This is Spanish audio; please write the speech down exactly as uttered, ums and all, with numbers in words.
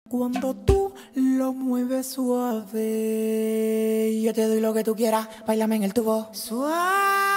Cuando tú lo mueves suave, yo te doy lo que tú quieras, báilame en el tubo. Suave.